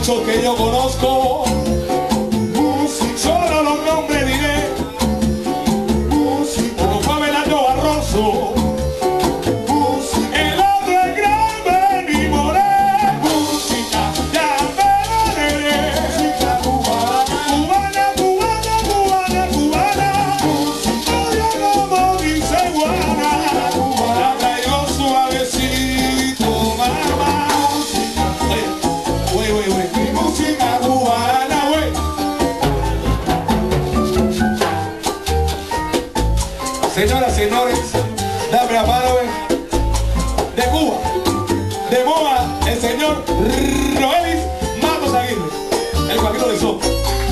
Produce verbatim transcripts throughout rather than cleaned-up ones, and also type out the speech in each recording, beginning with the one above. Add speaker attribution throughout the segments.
Speaker 1: famosos que yo conozco. Solo los nombres diré. Uno fue Abelardo Barroso. El otro es Gran Benny Moré. Música, ya veré. Música cubana, cubana, cubana, cubana, cubana. Música como dice Guana. La traigo suavecito, mamá. Wey, wey, wey. Mi música cubana, wey. Señoras, señores, dame la mano, wey. De Cuba, de Moa, el señor Roelis Matos Aguirre, el Joaquino de Soto.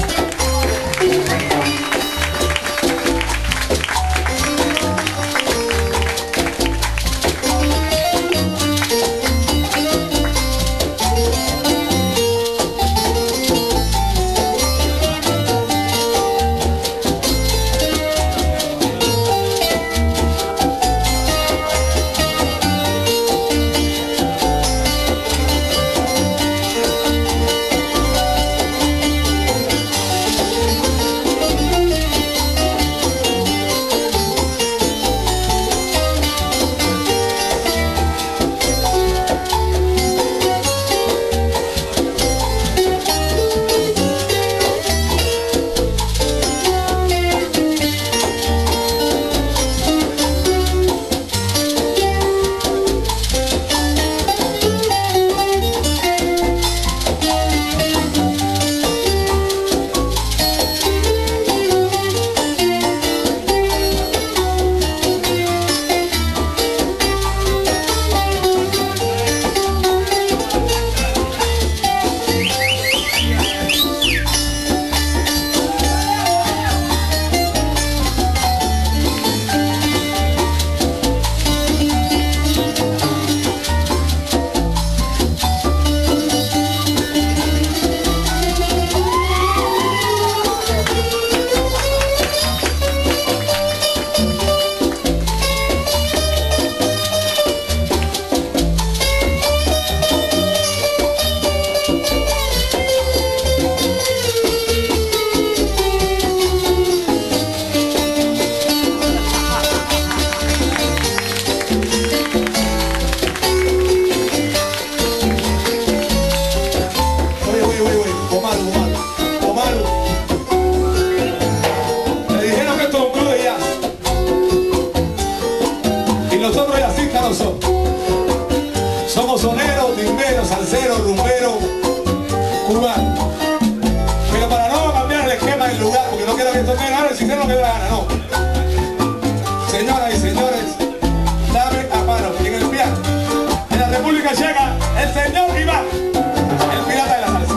Speaker 1: Somos soneros, timberos, salseros, rumberos, cubanos. Pero para no cambiar el esquema del lugar, porque no quiero que esto tenga ahora el sistema que da la gana, no. Señoras y señores, dame a mano en el piano. En la República Checa, el señor Iván, el pirata de la salsa.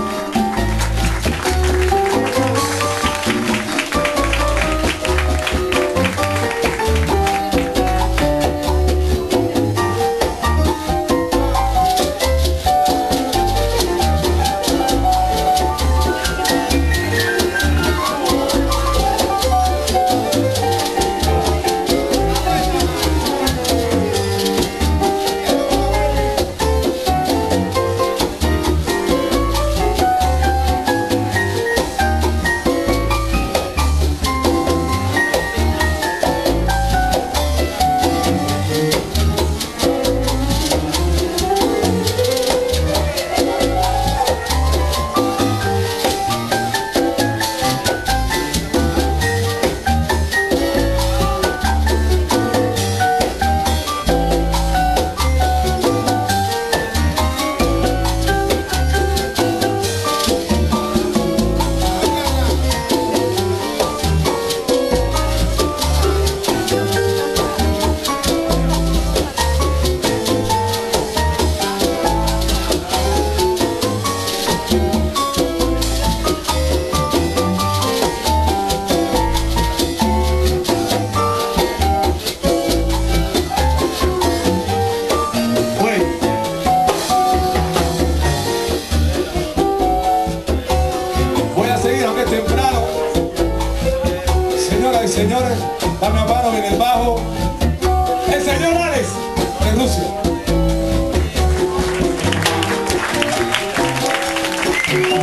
Speaker 1: Señores, dame a mano en el bajo, el señor Alex de Rusia.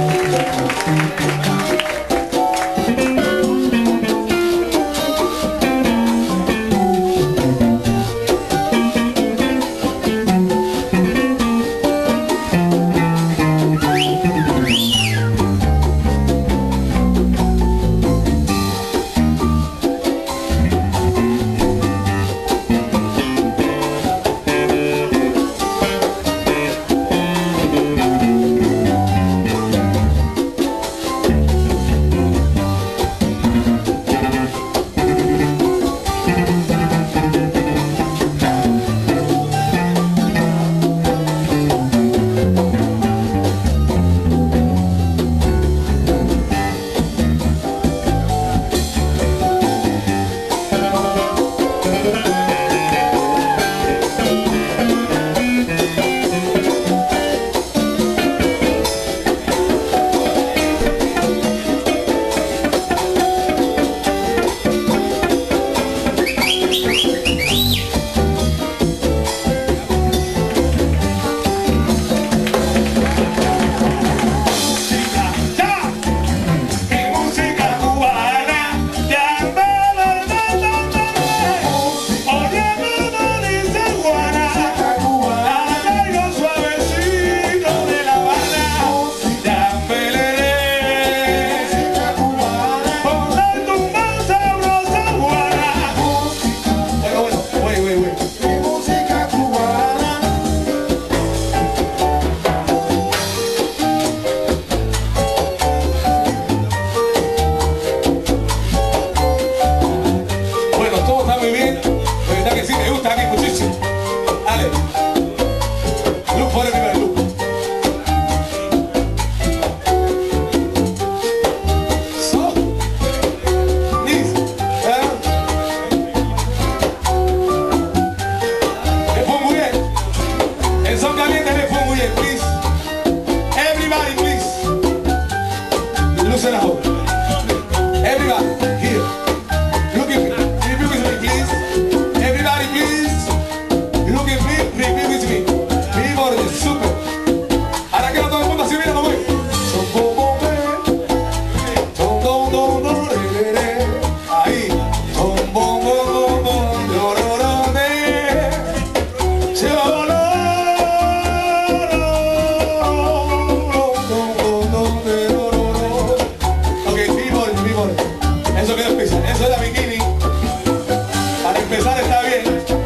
Speaker 1: está bien.